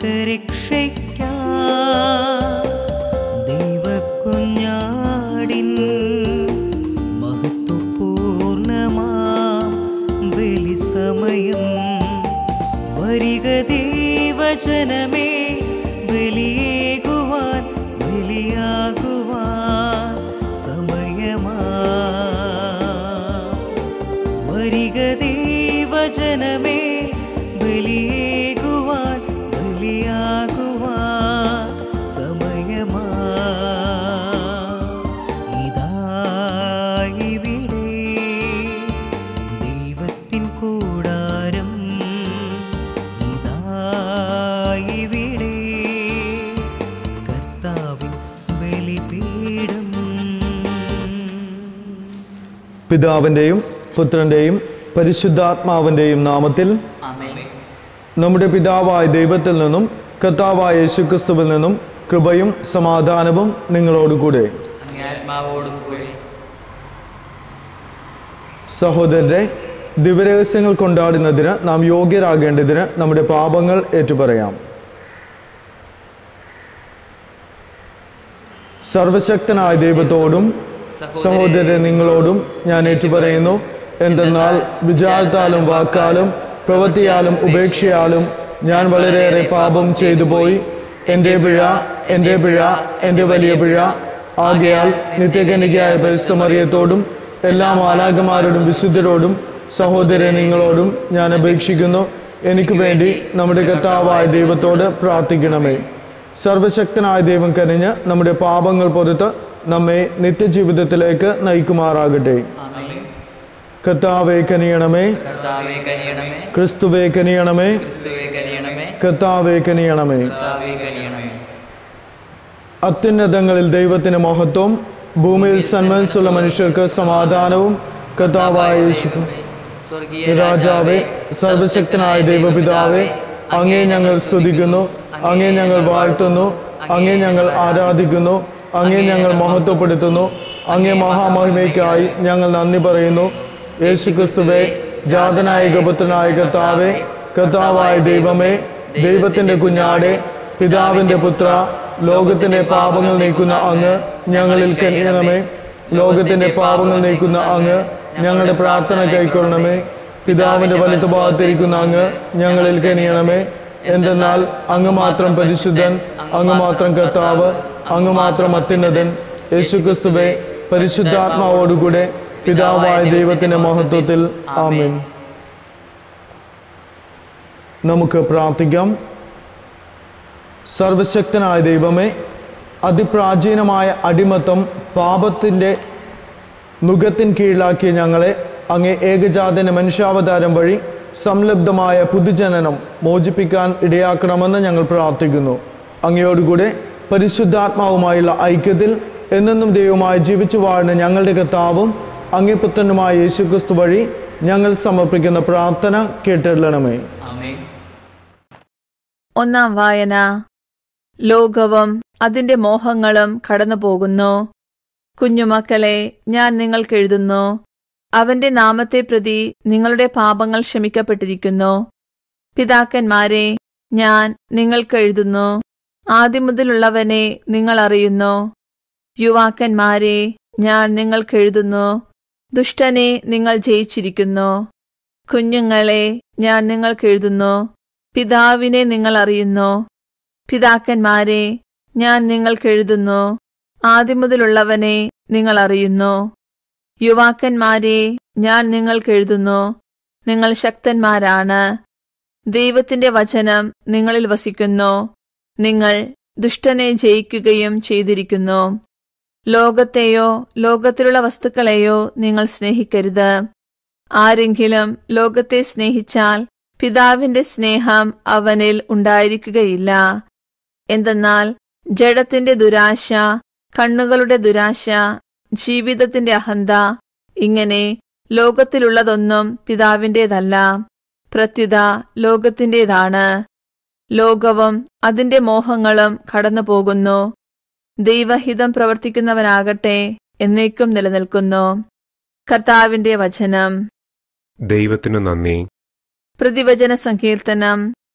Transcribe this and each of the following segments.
ലോകരക്ഷയ്ക്കായി ദൈവക്കുഞ്ഞാടിൻ മഹത്വപൂർണമാം ബലിസമയം. വരിക ദൈവജനമേ, ബലിയേകുവാൻ ബലിയാകുവാൻ സമയമാ. വരിക ദൈവജനമേ, ബലിയേകുവാൻ ബലിയാകുവാൻ സമയമാ. ഇതായിവിടെ ദൈവത്തിൻ കൂടാരം, ഇതായിവിടെ കർത്താവിൻ ബലിപീഠം. പിതാവിൻ്റെയും പുത്രൻ്റെയും പരിശുദ്ധാത്മാവിൻ്റെയും നാമത്തിൽ നമ്മുടെ പിതാവായ ദൈവത്തിൽ നിന്നും കർത്താവായ യേശുക്രിസ്തുവിൽ നിന്നും കൃപയും സമാധാനവും നിങ്ങളോടുകൂടെ. സഹോദരരെ, ദിവ്യരഹസ്യങ്ങൾ കൊണ്ടാടുന്നതിന് നാം യോഗ്യരാകേണ്ടതിന് നമ്മുടെ പാപങ്ങൾ ഏറ്റുപറയാം. സർവശക്തനായ ദൈവത്തോടും സഹോദരൻ നിങ്ങളോടും ഞാൻ ഏറ്റുപറയുന്നു. എന്തെന്നാൽ വിചാരത്താലും വാക്കാലും പ്രവൃത്തിയാലും ഉപേക്ഷയാലും ഞാൻ വളരെയേറെ പാപം ചെയ്തു പോയി. എൻ്റെ പിഴ, എൻ്റെ പിഴ, എൻ്റെ വലിയ പിഴ. ആകയാൽ നിത്യകന്യകയായ പരിശുദ്ധ മറിയത്തോടും എല്ലാ മാലാഖമാരോടും വിശുദ്ധരോടും സഹോദരൻ നിങ്ങളോടും ഞാൻ അപേക്ഷിക്കുന്നു, എനിക്ക് വേണ്ടി നമ്മുടെ കർത്താവായ ദൈവത്തോട് പ്രാർത്ഥിക്കണമേ. സർവശക്തനായ ദൈവം കനിഞ്ഞ് നമ്മുടെ പാപങ്ങൾ പൊറുത്ത് നമ്മെ നിത്യജീവിതത്തിലേക്ക് നയിക്കുമാറാകട്ടെ. കർത്താവേ കനിയണമേ, ക്രിസ്തുവേ കനിയണമേ, കർത്താവേ കനിയണമേ. അത്യുന്നതങ്ങളിൽ ദൈവത്തിന് മഹത്വം, ഭൂമിയിൽ സന്മനസ്സുള്ള മനുഷ്യർക്ക് സമാധാനവും. കർത്താവായ യേശു രാജാവേ, സർവശക്തനായ ദൈവപിതാവേ, അങ്ങേ ഞങ്ങൾ സ്തുതിക്കുന്നു, അങ്ങേ ഞങ്ങൾ വാഴ്ത്തുന്നു, അങ്ങേ ഞങ്ങൾ ആരാധിക്കുന്നു, അങ്ങേ ഞങ്ങൾ മഹത്വപ്പെടുത്തുന്നു. അങ്ങേ മഹാമഹിമയ്ക്കായി ഞങ്ങൾ നന്ദി പറയുന്നു. യേശുക്രിസ്തുവേ, ജാതനായ പുത്രനായ കർത്താവേ, കർത്താവായ ദൈവമേ, ദൈവത്തിൻ്റെ കുഞ്ഞാടെ, പിതാവിൻ്റെ പുത്ര, ലോകത്തിൻ്റെ പാപങ്ങൾ നീക്കുന്ന അങ്ങ് ഞങ്ങളിൽ കനിയണമേ. ലോകത്തിൻ്റെ പാപങ്ങൾ നീക്കുന്ന അങ്ങ് ഞങ്ങളുടെ പ്രാർത്ഥന കൈക്കൊള്ളണമേ. പിതാവിൻ്റെ വലത്തുഭാഗത്തിരിക്കുന്ന അങ്ങ് ഞങ്ങളിൽ കനിയണമേ. എന്തെന്നാൽ അങ്ങ് മാത്രം പരിശുദ്ധൻ, അങ്ങ് മാത്രം കർത്താവ്, അങ്ങ് മാത്രം അത്യുന്നതൻ. യേശുക്രിസ്തുവേ, പരിശുദ്ധാത്മാവോടുകൂടെ പിതാവായ ദൈവത്തിന്റെ മഹത്വത്തിൽ ആമേൻ. നമുക്ക് പ്രാർത്ഥിക്കാം. സർവശക്തനായ ദൈവമേ, അതിപ്രാചീനമായ അടിമത്തം പാപത്തിൻ്റെ നുകത്തിൻ കീഴിലാക്കിയ ഞങ്ങളെ അങ്ങേ ഏകജാതന മനുഷ്യാവതാരം വഴി സംലബ്ധമായ പുതുജനനം മോചിപ്പിക്കാൻ ഇടയാക്കണമെന്ന് ഞങ്ങൾ പ്രാർത്ഥിക്കുന്നു. അങ്ങയോടുകൂടെ പരിശുദ്ധാത്മാവുമായുള്ള ഐക്യത്തിൽ എന്നെന്നും ദൈവമായി ജീവിച്ചു വാഴുന്ന ഞങ്ങളുടെ കർത്താവും അങ്ങേ പുത്രനുമായ യേശുക്രിസ്തു വഴി ഞങ്ങൾ സമർപ്പിക്കുന്ന പ്രാർത്ഥന കേട്ടരുളണമേ. ഒന്നാം വായന. ലോകവും അതിന്റെ മോഹങ്ങളും കടന്നു പോകുന്നു. കുഞ്ഞുമക്കളെ, ഞാൻ നിങ്ങൾക്ക് എഴുതുന്നു. അവന്റെ നാമത്തെ പ്രതി നിങ്ങളുടെ പാപങ്ങൾ ക്ഷമിക്കപ്പെട്ടിരിക്കുന്നു. പിതാക്കന്മാരെ, ഞാൻ നിങ്ങൾക്ക് എഴുതുന്നു. ആദ്യം മുതലുള്ളവനെ നിങ്ങൾ അറിയുന്നു. യുവാക്കന്മാരെ, ഞാൻ നിങ്ങൾക്ക് എഴുതുന്നു. ദുഷ്ടനെ നിങ്ങൾ ജയിച്ചിരിക്കുന്നു. കുഞ്ഞുങ്ങളെ, ഞാൻ നിങ്ങൾക്ക് എഴുതുന്നു. പിതാവിനെ നിങ്ങൾ അറിയുന്നു. പിതാക്കന്മാരെ, ഞാൻ നിങ്ങൾക്ക് എഴുതുന്നു. ആദ്യം മുതലുള്ളവനെ നിങ്ങൾ അറിയുന്നു. യുവാക്കന്മാരെ, ഞാൻ നിങ്ങൾക്ക് എഴുതുന്നു. നിങ്ങൾ ശക്തന്മാരാണ്. ദൈവത്തിന്റെ വചനം നിങ്ങളിൽ വസിക്കുന്നു. നിങ്ങൾ ദുഷ്ടനെ ജയിക്കുകയും ചെയ്തിരിക്കുന്നു. ലോകത്തെയോ ലോകത്തിലുള്ള വസ്തുക്കളെയോ നിങ്ങൾ സ്നേഹിക്കരുത്. ആരെങ്കിലും ലോകത്തെ സ്നേഹിച്ചാൽ പിതാവിന്റെ സ്നേഹം അവനിൽ ഉണ്ടായിരിക്കുകയില്ല. എന്തെന്നാൽ ജഡത്തിന്റെ ദുരാശ, കണ്ണുകളുടെ ദുരാശ, ജീവിതത്തിന്റെ അഹന്ത, ഇങ്ങനെ ലോകത്തിലുള്ളതൊന്നും പിതാവിൻ്റേതല്ല, പ്രത്യുത ലോകത്തിൻ്റേതാണ്. ലോകവും അതിന്റെ മോഹങ്ങളും കടന്നുപോകുന്നു. ദൈവഹിതം പ്രവർത്തിക്കുന്നവനാകട്ടെ എന്നേക്കും നിലനിൽക്കുന്നു. കർത്താവിന്റെ വചനം. ദൈവത്തിനു നന്ദി. പ്രതിവചന സങ്കീർത്തനം.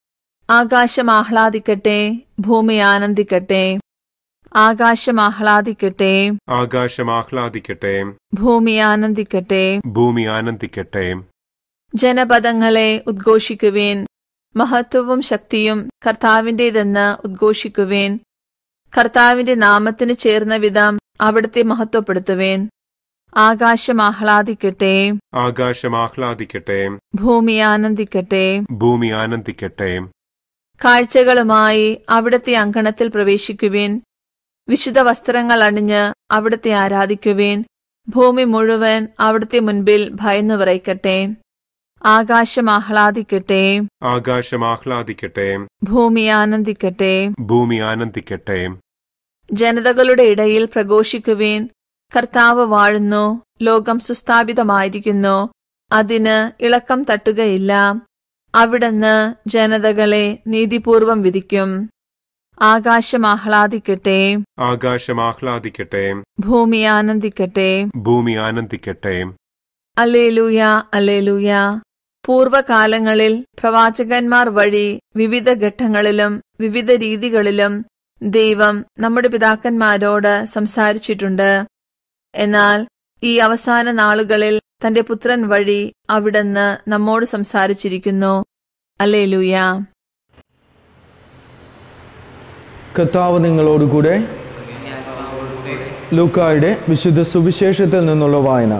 ആകാശം ആഹ്ലാദിക്കട്ടെ, ഭൂമി ആനന്ദിക്കട്ടെ. ആകാശം ആഹ്ലാദിക്കട്ടെ, ആകാശം ആഹ്ലാദിക്കട്ടെ, ഭൂമി ആനന്ദിക്കട്ടെ. ഭൂമി ആനന്ദിക്കട്ടെ. ജനപദങ്ങളെ ഉദ്ഘോഷിക്കുവേൻ, മഹത്വവും ശക്തിയും കർത്താവിന്റേതെന്ന് ഉദ്ഘോഷിക്കുവേൻ. കർത്താവിന്റെ നാമത്തിന് ചേർന്ന വിധം അവിടുത്തെ മഹത്വപ്പെടുത്തുവേൻ. ആകാശം ആഹ്ലാദിക്കട്ടെ, ആകാശം ആഹ്ലാദിക്കട്ടെ, ഭൂമി ആനന്ദിക്കട്ടെ. ഭൂമി ആനന്ദിക്കട്ടെ. കാഴ്ചകളുമായി അവിടുത്തെ അങ്കണത്തിൽ പ്രവേശിക്കുവേൻ. വിശുദ്ധ വസ്ത്രങ്ങൾ അണിഞ്ഞ് അവിടുത്തെ ആരാധിക്കുവേൻ. ഭൂമി മുഴുവൻ അവിടുത്തെ മുൻപിൽ ഭയന്നു വിറയ്ക്കട്ടെ. ആകാശം ആഹ്ലാദിക്കട്ടെ, ആകാശം ആഹ്ലാദിക്കട്ടെ, ഭൂമി ആനന്ദിക്കട്ടെ. ഭൂമി ആനന്ദിക്കട്ടെ. ജനതകളുടെ ഇടയിൽ പ്രഘോഷിക്കുവേൻ. കർത്താവ് വാഴുന്നു, ലോകം സുസ്ഥാപിതമായിരിക്കുന്നു, അതിന് ഇളക്കം തട്ടുകയില്ല. അവിടുന്ന് ജനതകളെ നീതിപൂർവം വിധിക്കും. ആകാശം ആഹ്ലാദിക്കട്ടെ, ആകാശം ആഹ്ലാദിക്കട്ടെ, ഭൂമി ആനന്ദിക്കട്ടെ. ഭൂമി ആനന്ദിക്കട്ടെ. Alleluia, alleluia. പൂർവകാലങ്ങളിൽ പ്രവാചകന്മാർ വഴി വിവിധ ഘട്ടങ്ങളിലും വിവിധ രീതികളിലും ദൈവം നമ്മുടെ പിതാക്കന്മാരോട് സംസാരിച്ചിട്ടുണ്ട്. എന്നാൽ ഈ അവസാന നാളുകളിൽ തന്റെ പുത്രൻ വഴി അവിടുന്ന് നമ്മോട് സംസാരിച്ചിരിക്കുന്നു. അല്ലേലൂയ. കർത്താവ് നിങ്ങളോടുകൂടെ. ലൂക്കായുടെ വിശുദ്ധ സുവിശേഷത്തിൽ നിന്നുള്ള വായന.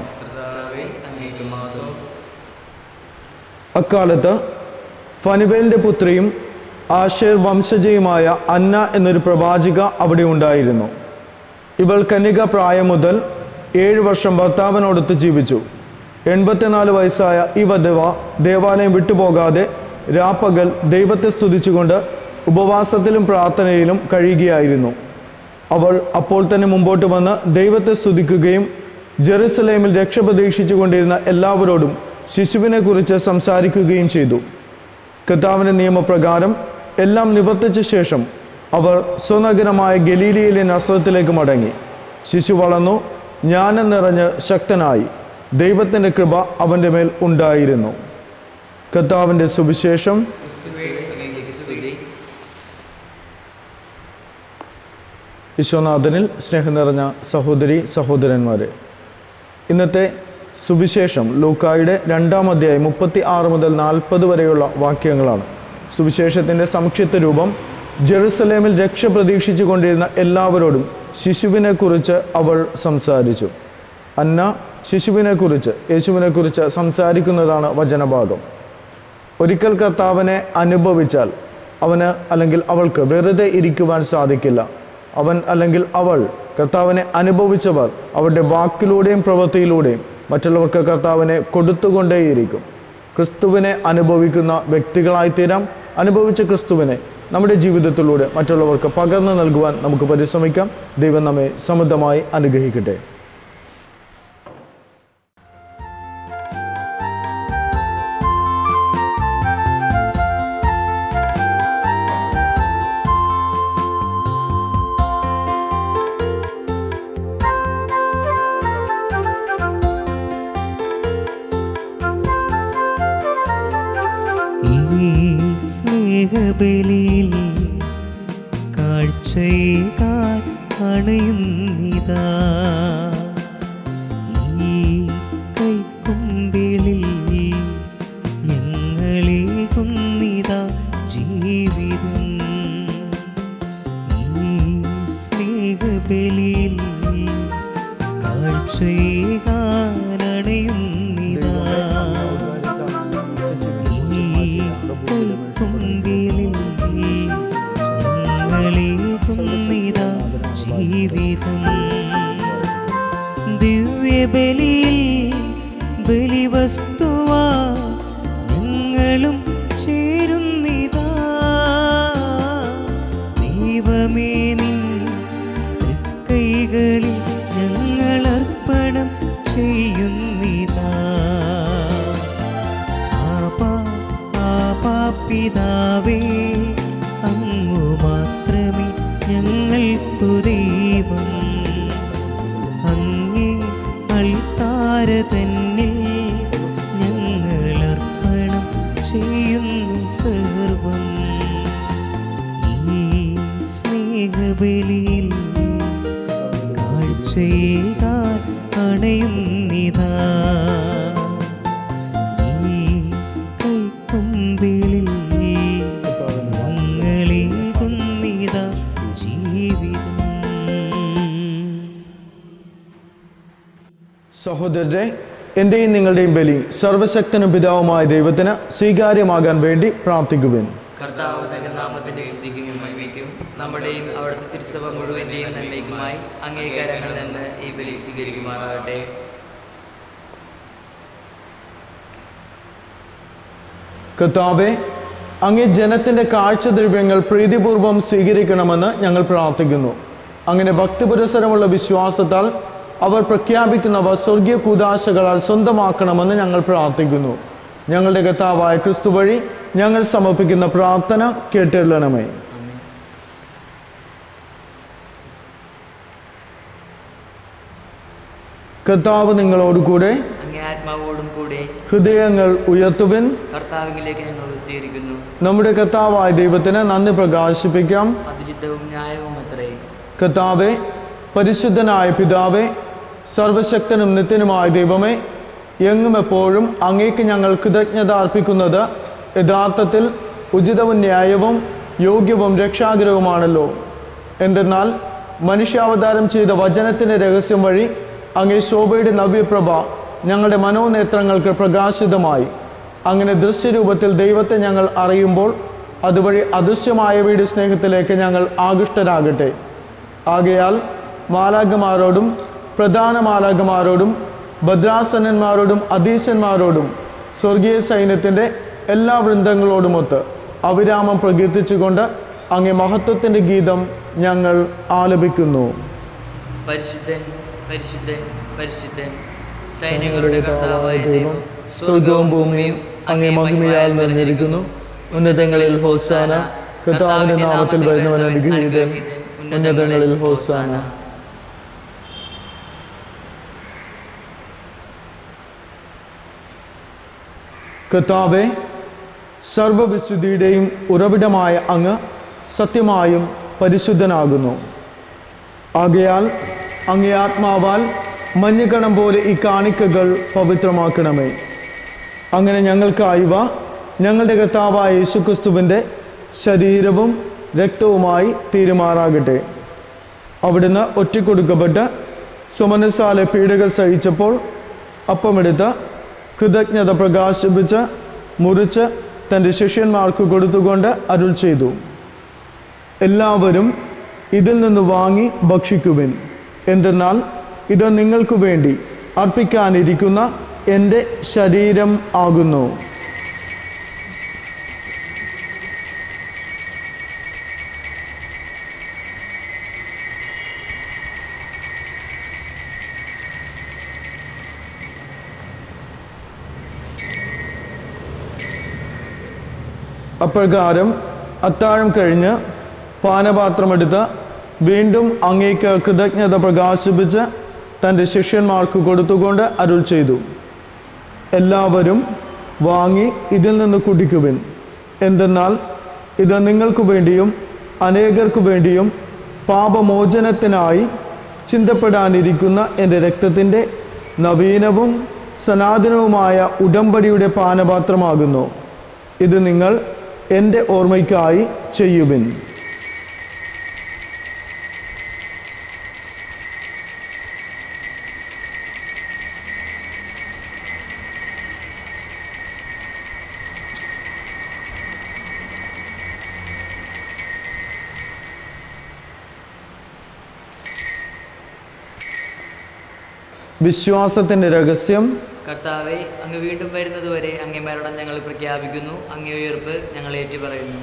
അക്കാലത്ത് ഫനുവേലിന്റെ പുത്രിയും ആശേർ വംശജയുമായ അന്ന എന്നൊരു പ്രവാചിക അവിടെ ഉണ്ടായിരുന്നു. ഇവൾ കന്യക പ്രായം മുതൽ 7 വർഷം ഭർത്താവിനോടൊത്ത് ജീവിച്ചു. 84 വയസ്സായ ഈ വധവ ദേവാലയം വിട്ടുപോകാതെ രാപ്പകൽ ദൈവത്തെ സ്തുതിച്ചുകൊണ്ട് ഉപവാസത്തിലും പ്രാർത്ഥനയിലും കഴിയുകയായിരുന്നു. അവൾ അപ്പോൾ തന്നെ മുമ്പോട്ട് വന്ന് ദൈവത്തെ സ്തുതിക്കുകയും ജെറുസലേമിൽ രക്ഷ പ്രതീക്ഷിച്ചു കൊണ്ടിരുന്ന എല്ലാവരോടും ശിശുവിനെ കുറിച്ച് സംസാരിക്കുകയും ചെയ്തു. കർത്താവിന്റെ നിയമപ്രകാരം എല്ലാം നിവർത്തിച്ച ശേഷം അവർ സ്വനഗരമായ ഗലീലയിലെ നസ്രത്തിലേക്ക് മടങ്ങി. ശിശു വളർന്നു, ജ്ഞാനം നിറഞ്ഞ് ശക്തനായി. ദൈവത്തിന്റെ കൃപ അവന്റെ മേൽ ഉണ്ടായിരുന്നു. കർത്താവിന്റെ സുവിശേഷം. ഈശോനാഥനിൽ സ്നേഹം നിറഞ്ഞ സഹോദരി സഹോദരന്മാരെ, ഇന്നത്തെ സുവിശേഷം ലൂക്കായുടെ 2-ാം അധ്യായം 36 മുതൽ 40 വരെയുള്ള വാക്യങ്ങളാണ്. സുവിശേഷത്തിൻ്റെ സംക്ഷിപ്ത രൂപം: ജെറുസലേമിൽ രക്ഷ പ്രതീക്ഷിച്ചു കൊണ്ടിരുന്ന എല്ലാവരോടും ശിശുവിനെക്കുറിച്ച് അവൾ സംസാരിച്ചു. അന്ന ശിശുവിനെക്കുറിച്ച്, യേശുവിനെക്കുറിച്ച് സംസാരിക്കുന്നതാണ് വചനഭാഗം. ഒരിക്കൽ കർത്താവിനെ അനുഭവിച്ചാൽ അവന് അല്ലെങ്കിൽ അവൾക്ക് വെറുതെ ഇരിക്കുവാൻ സാധിക്കില്ല. അവൻ അല്ലെങ്കിൽ അവൾ കർത്താവിനെ അനുഭവിച്ചവർ അവരുടെ വാക്കിലൂടെയും പ്രവൃത്തിയിലൂടെയും മറ്റുള്ളവർക്ക് കർത്താവിനെ കൊടുത്തുകൊണ്ടേയിരിക്കും. ക്രിസ്തുവിനെ അനുഭവിക്കുന്ന വ്യക്തികളായിത്തീരാം. അനുഭവിച്ച ക്രിസ്തുവിനെ നമ്മുടെ ജീവിതത്തിലൂടെ മറ്റുള്ളവർക്ക് പകർന്നു നൽകുവാൻ നമുക്ക് പരിശ്രമിക്കാം. ദൈവം നമ്മെ സമൃദ്ധമായി അനുഗ്രഹിക്കട്ടെ. സ്നേഹബലിയിൽ കാഴ്ചയേകാൻ അണയുന്നിതാ. ഈ കൈക്കുമ്പിളിൽ ഞങ്ങളേകുന്നിതാ ജീവിതം. ഈ സ്നേഹബലിയിൽ കാഴ്ചയേകാൻ അണയുന്നിതാ. ജീവിതം ദിവ്യബലിയിൽ ബലിവസ്തുവാ ഞങ്ങളും ചേരുന്നിതാ. ദൈവമേ നിൻ കൈകളിൽ ഞങ്ങളർപ്പണം ദഹനബലിയിൽ കാഴ്ചയേകാൻ അണയുന്നിതാ. ഈ കൈക്കൊമ്പിളിൽ ഞങ്ങളേകുന്നിതാ ജീവിതം. സഹോദരരെ, എൻ്റെയും നിങ്ങളുടെയും ബലി സർവശക്തനും പിതാവുമായ ദൈവത്തിന് സ്വീകാര്യമാകാൻ വേണ്ടി പ്രാർത്ഥിക്കുവിൻ. കർത്താവ് തന്റെ നാമത്തിന്റെ വിശുദ്ധിക്കും മഹിമയ്ക്കും നമ്മുടെയും അവിടുത്തെ തിരുസഭ മുഴുവന്റെയും നന്മയ്ക്കുമായി അംഗീകാരങ്ങളിൽ നിന്ന് ഈ ബലി സ്വീകരിക്കുമാറാകട്ടെ. കർത്താവേ, അങ്ങേ ജനത്തിന്റെ കാഴ്ചദ്രവ്യങ്ങൾ പ്രീതിപൂർവം സ്വീകരിക്കണമെന്ന് ഞങ്ങൾ പ്രാർത്ഥിക്കുന്നു. അങ്ങനെ ഭക്തിപുരസരമുള്ള വിശ്വാസത്താൽ അവർ പ്രഖ്യാപിക്കുന്നവ സ്വർഗീയ കൂദാശകളാൽ സ്വന്തമാക്കണമെന്ന് ഞങ്ങൾ പ്രാർത്ഥിക്കുന്നു. ഞങ്ങളുടെ കർത്താവായ ക്രിസ്തു വഴി ഞങ്ങൾ സമർപ്പിക്കുന്ന പ്രാർത്ഥന കേട്ടരുളണമേ. കർത്താവ് നിങ്ങളോടുകൂടെ, അങ്ങേ ആത്മാവോടും കൂടെ. ഹൃദയങ്ങൾ ഉയർത്തുവിൻ. കർത്താവിലേക്ക് ഞങ്ങൾ ഉയർത്തിയിരിക്കുന്നു. നമ്മുടെ കർത്താവായ ദൈവത്തിന് നന്ദി പ്രകാശിപ്പിക്കാം. അതിജിതവും ന്യായവും അത്രേ. കർത്താവേ, പരിശുദ്ധനായ പിതാവേ, സർവശക്തനും നിത്യനുമായ ദൈവമേ, എങ്ങും എപ്പോഴും അങ്ങേക്ക് ഞങ്ങൾ കൃതജ്ഞത അർപ്പിക്കുന്നത് യഥാർത്ഥത്തിൽ ഉചിതവും ന്യായവും യോഗ്യവും രക്ഷാകരവുമാണല്ലോ. എന്തെന്നാൽ മനുഷ്യാവതാരം ചെയ്ത വചനത്തിൻ്റെ രഹസ്യം വഴി അങ്ങേ ശോഭയുടെ നവ്യപ്രഭ ഞങ്ങളുടെ മനോനേത്രങ്ങൾക്ക് പ്രകാശിതമായി. അങ്ങനെ ദൃശ്യരൂപത്തിൽ ദൈവത്തെ ഞങ്ങൾ അറിയുമ്പോൾ അതുവഴി അദൃശ്യമായവയുടെ സ്നേഹത്തിലേക്ക് ഞങ്ങൾ ആകൃഷ്ടരാകട്ടെ. ആകയാൽ മാലാഖമാരോടും പ്രധാന മാലാഖമാരോടും ഭദ്രാസനന്മാരോടും അധീശന്മാരോടും സ്വർഗീയ സൈന്യത്തിൻ്റെ എല്ലാ വൃന്ദങ്ങളോടുമൊത്ത് അവിരാമം പ്രകീർത്തിച്ചുകൊണ്ട് അങ്ങേ മഹത്വത്തിൻ്റെ ഗീതം ഞങ്ങൾ ആലപിക്കുന്നു. പരിശുദ്ധൻ പരിശുദ്ധൻ പരിശുദ്ധൻ, സൈന്യങ്ങളുടെ കർത്താവായ ദൈവം, സ്വർഗവും ഭൂമിയും അങ്ങേ മഹിമയാൽ നിറഞ്ഞിരിക്കുന്നു. ഉന്നതങ്ങളിൽ ഹോസാന. കർത്താവിന്റെ നാമത്തിൽ വരുന്നവൻ അനുഗ്രഹീതൻ. ഉന്നതങ്ങളിൽ ഹോസാന. കർത്താവേ, സർവവിശുദ്ധിയുടെയും ഉറവിടമായ അങ്ങ് സത്യമായും പരിശുദ്ധനാകുന്നു. ആകയാൽ അങ്ങേ ആത്മാവാൽ മഞ്ഞുകണം പോലെ ഈ കാണിക്കകൾ പവിത്രമാക്കണമേ. അങ്ങനെ ഞങ്ങൾക്കായിവ ഞങ്ങളുടെ കർത്താവായ യേശുക്രിസ്തുവിൻ്റെ ശരീരവും രക്തവുമായി തീരുമാറാകട്ടെ. അവിടുന്ന് ഒറ്റിക്കൊടുക്കപ്പെട്ട് സുമനസാലെ പീഡകൾ സഹിച്ചപ്പോൾ അപ്പമെടുത്ത് കൃതജ്ഞത പ്രകാശിപ്പിച്ച് മുറിച്ച് തൻ്റെ ശിഷ്യന്മാർക്ക് കൊടുത്തുകൊണ്ട് അരുൾ ചെയ്തു, എല്ലാവരും ഇതിൽ നിന്ന് വാങ്ങി ഭക്ഷിക്കുവിൻ. എന്തെന്നാൽ ഇത് നിങ്ങൾക്ക് വേണ്ടി അർപ്പിക്കാനിരിക്കുന്ന എൻ്റെ ശരീരം ആകുന്നു. അപ്രകാരം അത്താഴം കഴിഞ്ഞ് പാനപാത്രമെടുത്ത് വീണ്ടും അങ്ങേക്ക് കൃതജ്ഞത പ്രകാശിപ്പിച്ച് തൻ്റെ ശിഷ്യന്മാർക്ക് കൊടുത്തുകൊണ്ട് അരുൾ ചെയ്തു, എല്ലാവരും വാങ്ങി ഇതിൽ നിന്ന് കുടിക്കുവിൻ. എന്തെന്നാൽ ഇത് നിങ്ങൾക്ക് വേണ്ടിയും അനേകർക്കു വേണ്ടിയും പാപമോചനത്തിനായി ചിന്തപ്പെടാനിരിക്കുന്ന എൻ്റെ രക്തത്തിൻ്റെ നവീനവും സനാതനവുമായ ഉടമ്പടിയുടെ പാനപാത്രമാകുന്നു. ഇത് നിങ്ങൾ എൻ്റെ ഓർമ്മയ്ക്കായി ചെയ്യുവിൻ. വിശ്വാസത്തിൻ്റെ രഹസ്യം. കർത്താവെ, അങ്ങ് വീണ്ടും വരുന്നതുവരെ അങ്ങേ മരണം ഞങ്ങൾ പ്രഖ്യാപിക്കുന്നു. അങ്ങേ ഉയർപ്പ് ഞങ്ങൾ ഏറ്റുപറയുന്നു.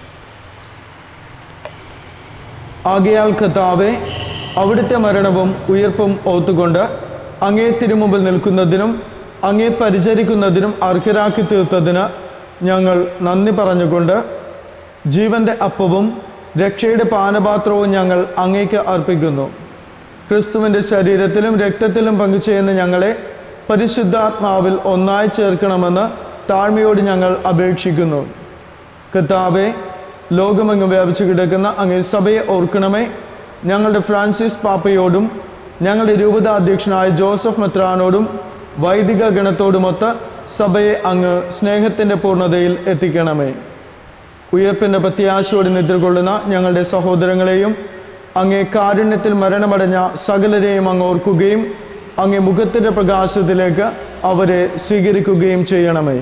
ആകയാൽ കർത്താവെ, അവിടുത്തെ മരണവും ഉയർപ്പും ഓർത്തുകൊണ്ട് അങ്ങേ തിരുമുമ്പിൽ നിൽക്കുന്നതിനും അങ്ങേ പരിചരിക്കുന്നതിനും അർഹരാക്കി തീർത്തതിന് ഞങ്ങൾ നന്ദി പറഞ്ഞുകൊണ്ട് ജീവന്റെ അപ്പവും രക്ഷയുടെ പാനപാത്രവും ഞങ്ങൾ അങ്ങേക്ക് അർപ്പിക്കുന്നു. ക്രിസ്തുവിൻ്റെ ശരീരത്തിലും രക്തത്തിലും പങ്കുചേരുന്ന ഞങ്ങളെ പരിശുദ്ധാത്മാവിൽ ഒന്നായി ചേർക്കണമെന്ന് താഴ്മയോട് ഞങ്ങൾ അപേക്ഷിക്കുന്നു. കർത്താവെ, ലോകമെങ്ങും വ്യാപിച്ചു കിടക്കുന്ന അങ്ങേ സഭയെ ഓർക്കണമേ. ഞങ്ങളുടെ ഫ്രാൻസിസ് പാപ്പയോടും ഞങ്ങളുടെ രൂപതാധ്യക്ഷനായ ജോസഫ് മെത്രാനോടും വൈദിക ഗണത്തോടുമൊത്ത് സഭയെ അങ്ങ് സ്നേഹത്തിൻ്റെ പൂർണ്ണതയിൽ എത്തിക്കണമേ. ഉയർപ്പിൻ്റെ പ്രത്യാശയോടെ നിദ്രകൊള്ളുന്ന ഞങ്ങളുടെ സഹോദരങ്ങളെയും അങ്ങേ കാരുണ്യത്തിൽ മരണമടഞ്ഞ സകലരെയും അങ്ങ് ഓർക്കുകയും അങ്ങേ മുഖത്തിൻ്റെ പ്രകാശത്തിലേക്ക് അവരെ സ്വീകരിക്കുകയും ചെയ്യണമേ.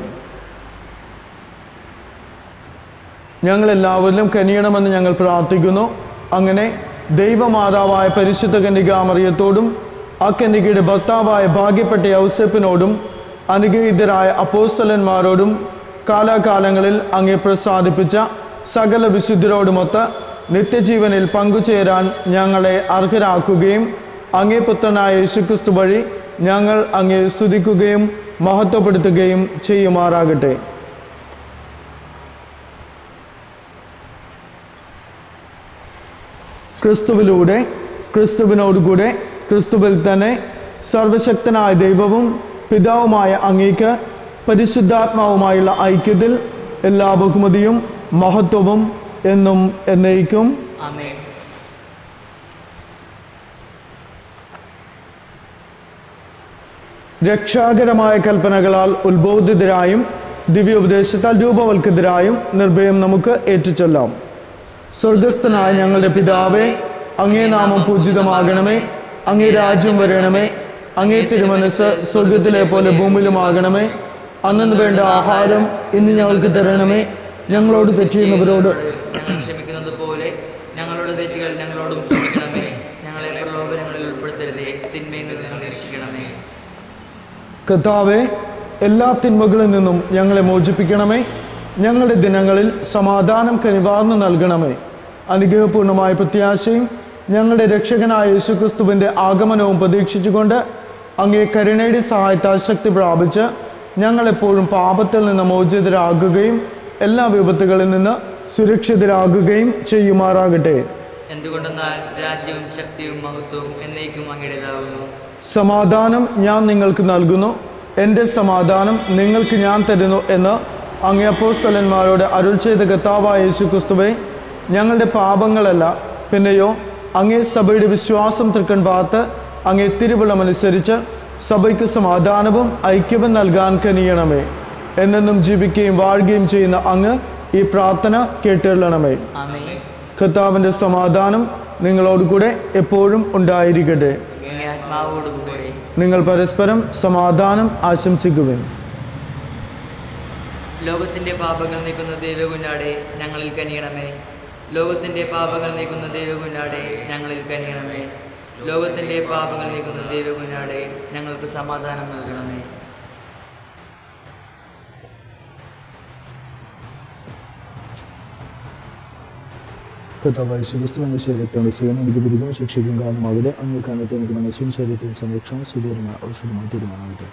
ഞങ്ങളെല്ലാവരിലും കനിയണമെന്ന് ഞങ്ങൾ പ്രാർത്ഥിക്കുന്നു. അങ്ങനെ ദൈവമാതാവായ പരിശുദ്ധ കന്യകാമറിയത്തോടും ആ കന്യകയുടെ ഭർത്താവായ ഭാഗ്യപ്പെട്ട യൗസേപ്പിനോടും അനുഗ്രഹീതരായ അപ്പോസ്തലന്മാരോടും കാലാകാലങ്ങളിൽ അങ്ങേ പ്രസാദിപ്പിച്ച സകല വിശുദ്ധരോടുമൊത്ത് നിത്യജീവനിൽ പങ്കുചേരാൻ ഞങ്ങളെ അർഹരാക്കുകയും അങ്ങേ പുത്രനായ യേശുക്രിസ്തു വഴി ഞങ്ങൾ അങ്ങേ സ്തുതിക്കുകയും മഹത്വപ്പെടുത്തുകയും ചെയ്യുമാറാകട്ടെ. ക്രിസ്തുവിലൂടെ, ക്രിസ്തുവിനോടുകൂടെ, ക്രിസ്തുവിൽ തന്നെ സർവശക്തനായ ദൈവവും പിതാവുമായ അങ്ങേക്ക് പരിശുദ്ധാത്മാവുമായുള്ള ഐക്യത്തിൽ എല്ലാ ബഹുമതിയും മഹത്വവും എന്നും എന്നേക്കും ആമേൻ. രക്ഷാകരമായ കൽപ്പനകളാൽ ഉത്ബോധിതരായും ദിവ്യോപദേശത്താൽ രൂപവൽക്കൃതരായും നിർഭയം നമുക്ക് ഏറ്റുചൊല്ലാം. സ്വർഗസ്ഥനായ ഞങ്ങളുടെ പിതാവേ, അങ്ങേ നാമം പൂജിതമാകണമേ. അങ്ങേ രാജ്യം വരണമേ. അങ്ങേ തിരുമനസ് സ്വർഗത്തിലെ പോലെ ഭൂമിയിലുമാകണമേ. അന്നു വേണ്ട ആഹാരം ഇന്ന് ഞങ്ങൾക്ക് തരണമേ. ഞങ്ങളോട് തെറ്റിയുന്നവരോട് ഞങ്ങൾ ക്ഷമിക്കുന്നത് പോലെ ഞങ്ങളുടെ തെറ്റുകൾ ഞങ്ങളോടും ക്ഷമിക്കണമേ. ഞങ്ങളെ പ്രലോഭനങ്ങളിൽ ഉൾപ്പെടുത്തരുതേ, തിന്മയിൽ നിന്ന് ഞങ്ങളെ രക്ഷിക്കണമേ. കർത്താവേ, എല്ലാ തിന്മകളിൽ നിന്നും ഞങ്ങളെ മോചിപ്പിക്കണമേ. ഞങ്ങളുടെ ദിനങ്ങളിൽ സമാധാനം കനിവാർന്ന് നൽകണമേ. അനുഗ്രഹപൂർണമായ പ്രത്യാശയും ഞങ്ങളുടെ രക്ഷകനായ യേശുക്രിസ്തുവിൻ്റെ ആഗമനവും പ്രതീക്ഷിച്ചുകൊണ്ട് അങ്ങേ കരുണയുടെ സഹായത്താൽ ശക്തി പ്രാപിച്ച് ഞങ്ങളെപ്പോഴും പാപത്തിൽ നിന്ന് മോചിതരാകുകയും എല്ലാ വിപത്തുകളിൽ നിന്ന് സുരക്ഷിതരാകുകയും ചെയ്യുമാറാകട്ടെ. എന്തുകൊണ്ടെന്നാൽ രാജ്യവും ശക്തിയും മഹത്വവും എന്നേക്കും അങ്ങയുടേതാവുന്നു. സമാധാനം ഞാൻ നിങ്ങൾക്ക് നൽകുന്നു, എൻ്റെ സമാധാനം നിങ്ങൾക്ക് ഞാൻ തരുന്നു എന്ന് അങ്ങേ അപ്പോസ്തലന്മാരോട് അരുൾ ചെയ്ത കർത്താവായ യേശുക്രിസ്തുവേ, ഞങ്ങളുടെ പാപങ്ങളല്ല പിന്നെയോ അങ്ങേ സഭയുടെ വിശ്വാസം തൃക്കൺ പാർത്ത് അങ്ങേ തിരുവുള്ളമനുസരിച്ച് സഭയ്ക്ക് സമാധാനവും ഐക്യവും നൽകാൻ കനിയണമേ. എന്നെന്നും ജീവിക്കുകയും വാഴുകയും ചെയ്യുന്ന അങ്ങ് ഈ പ്രാർത്ഥന കേട്ടുകൊള്ളണമേ. ആമേൻ. കർത്താവിൻ്റെ സമാധാനം നിങ്ങളോടുകൂടെ എപ്പോഴും ഉണ്ടായിരിക്കട്ടെ. അങ്ങേ ആത്മാവോടുകൂടെ. നിങ്ങൾ പരസ്പരം സമാധാനം ആശംസിക്കുവിൻ. ലോകത്തിന്റെ പാപങ്ങൾ നീക്കുന്ന ദൈവകുഞ്ഞാടെ ഞങ്ങളിൽ കനിയണമേ. ലോകത്തിന്റെ പാപങ്ങൾ നീക്കുന്ന ദൈവകുഞ്ഞാടെ ഞങ്ങളിൽ കനിയണമേ. ലോകത്തിന്റെ പാപങ്ങൾ നീക്കുന്ന ദൈവകുഞ്ഞാടെ ഞങ്ങൾക്ക് സമാധാനം നൽകണമേ. കർത്താവായ യേശുക്രിസ്തുവിന്റെ ശരീരത്തോട് സ്വയം എനിക്ക് പിടിക്കും ശിക്ഷിക്കും കാരണം അവിടെ അങ്ങ് കാലത്ത് എനിക്ക് മനസ്സും ശരീരത്തിൽ സംരക്ഷണം സ്വീകരണമായ ഔഷധമായി തീരുമാനമാകട്ടെ.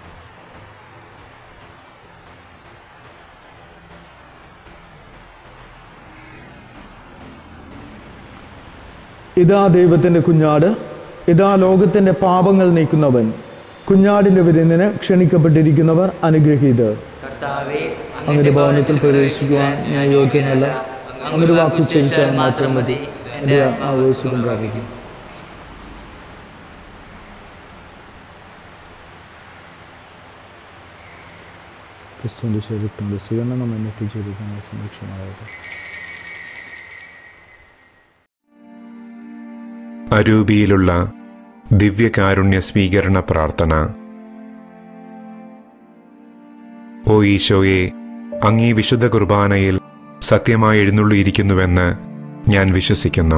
ഇതാ ദൈവത്തിൻ്റെ കുഞ്ഞാട്, ഇതാ ലോകത്തിൻ്റെ പാപങ്ങൾ നീക്കുന്നവൻ. കുഞ്ഞാടിൻ്റെ വിരുന്നിന് ക്ഷണിക്കപ്പെട്ടിരിക്കുന്നവർ അനുഗ്രഹീതർ. കർത്താവേ, അങ്ങയുടെ ഭവനത്തിൽ പ്രവേശിക്കുവാൻ ഞാൻ യോഗ്യനല്ല. അങ്ങയുടെ വാക്ക് ചെയ്യിച്ചാൽ മാത്രം മതി, എൻ്റെ ആത്മാവ് സുഖം പ്രാപിക്കും. ക്രിസ്തുവിൻ്റെ ശരീരത്തിൻ്റെ സ്വീകരണം നമ്മെ എത്തിച്ചേരുന്ന സംരക്ഷണമാകട്ടെ. അരൂപിയിലുള്ള ദിവ്യകാരുണ്യ സ്വീകരണ പ്രാർത്ഥന. ഓ ഈശോയെ, അങ്ങീ വിശുദ്ധ കുർബാനയിൽ സത്യമായി എഴുന്നള്ളിയിരിക്കുന്നുവെന്ന് ഞാൻ വിശ്വസിക്കുന്നു.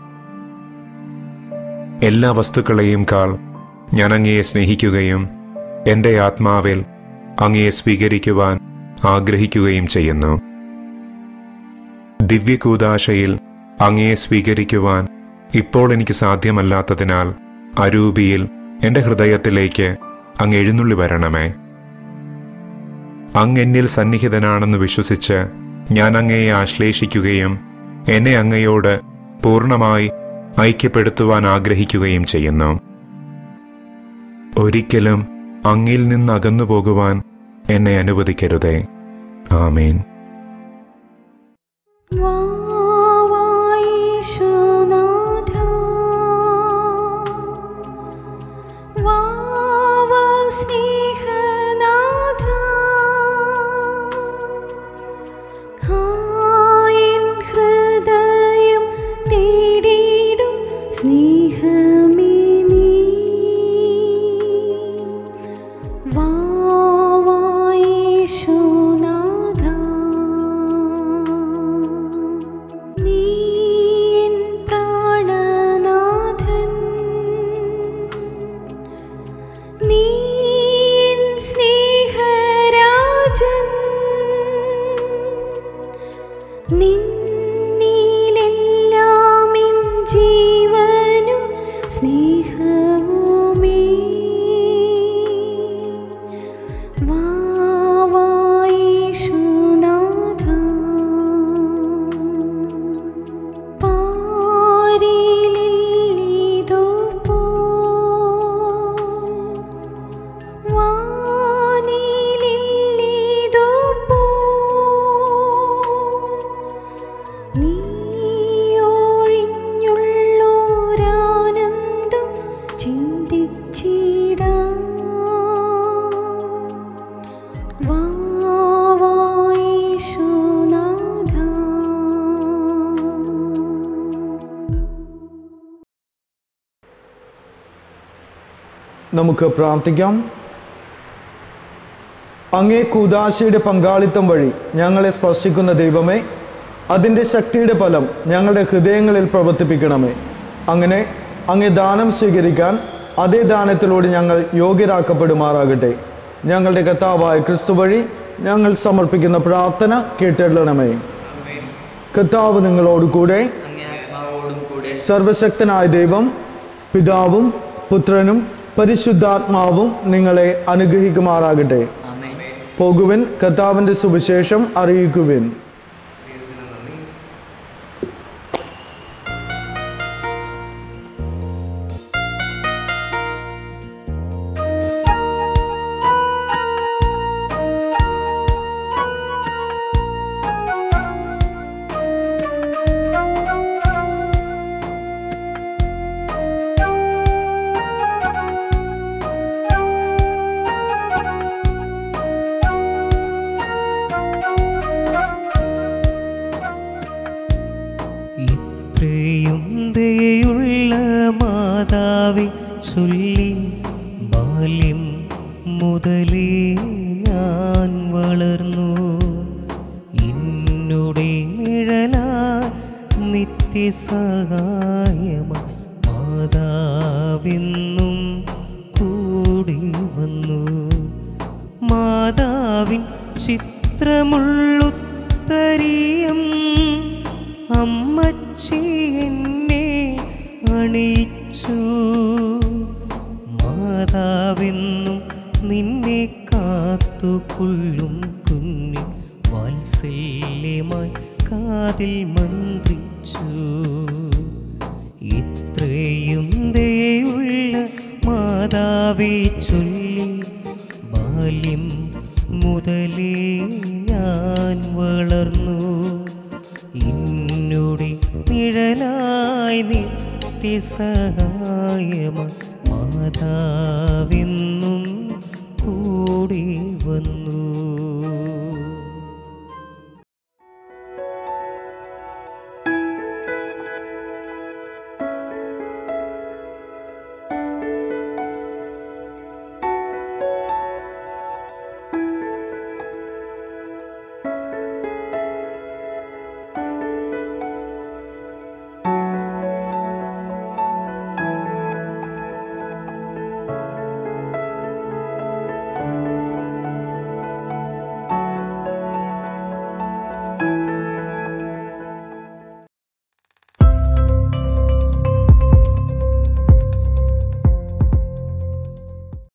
എല്ലാ വസ്തുക്കളെയും കാൾ ഞാൻ അങ്ങയെ സ്നേഹിക്കുകയും എൻ്റെ ആത്മാവിൽ അങ്ങയെ സ്വീകരിക്കുവാൻ ആഗ്രഹിക്കുകയും ചെയ്യുന്നു. ദിവ്യകൂദാശയിൽ അങ്ങയെ സ്വീകരിക്കുവാൻ ഇപ്പോൾ എനിക്ക് സാധ്യമല്ലാത്തതിനാൽ അരൂപിയിൽ എൻ്റെ ഹൃദയത്തിലേക്ക് അങ്ങ് എഴുന്നള്ളി വരണമേ. അങ്ങ് എന്നിൽ സന്നിഹിതനാണെന്ന് വിശ്വസിച്ച് ഞാൻ അങ്ങയെ ആശ്ലേഷിക്കുകയും എന്നെ അങ്ങയോട് പൂർണ്ണമായി ഐക്യപ്പെടുത്തുവാൻ ആഗ്രഹിക്കുകയും ചെയ്യുന്നു. ഒരിക്കലും അങ്ങിൽ നിന്ന് അകന്നു പോകുവാൻ എന്നെ അനുവദിക്കരുതേ. ആമേൻ. നമുക്ക് പ്രാർത്ഥിക്കാം. അങ്ങേ കൂദാശയുടെ പങ്കാളിത്തം വഴി ഞങ്ങളെ സ്പർശിക്കുന്ന ദൈവമേ, അതിൻ്റെ ശക്തിയുടെ ഫലം ഞങ്ങളുടെ ഹൃദയങ്ങളിൽ പ്രവർത്തിപ്പിക്കണമേ. അങ്ങനെ അങ്ങേ ദാനം സ്വീകരിക്കാൻ അതേ ദാനത്തിലൂടെ ഞങ്ങൾ യോഗ്യരാക്കപ്പെടുമാറാകട്ടെ. ഞങ്ങളുടെ കർത്താവായ ക്രിസ്തു വഴി ഞങ്ങൾ സമർപ്പിക്കുന്ന പ്രാർത്ഥന കേട്ടെള്ളണമേ. കർത്താവ് നിങ്ങളോടുകൂടെ. സർവശക്തനായ ദൈവം പിതാവും പുത്രനും പരിശുദ്ധാത്മാവും നിങ്ങളെ അനുഗ്രഹിക്കുമാറാകട്ടെ. പോകുവിൻ, കർത്താവിൻ്റെ സുവിശേഷം അറിയിക്കുവിൻ. ചൊല്ലി ബാല്യം മുതലേ ഞാൻ വളർന്നു. എന്നുടെ നിഴലാ നിത്യസഹായമായി മാതാവെന്നും കൂടി വന്നു. മാതാവിൻ ചിത്രമുള്ളുത്തരിയം അമ്മച്ചി എന്നെ അണിയിച്ചു. മാതാവെന്നും നിന്നെ കാത്തുകൊള്ളും കുഞ്ഞ് വാത്സല്യമായി കാതിൽ മന്ത്രിച്ചു. ഇത്രയും ദയുള്ള മാതാവേ ചൊല്ലി ബാല്യം മുതലേ ഞാൻ വളർന്നു. എന്നോട് നിഴലായി നിത്യസഹായമായി മാതാവെന്നും കൂടി വന്നു.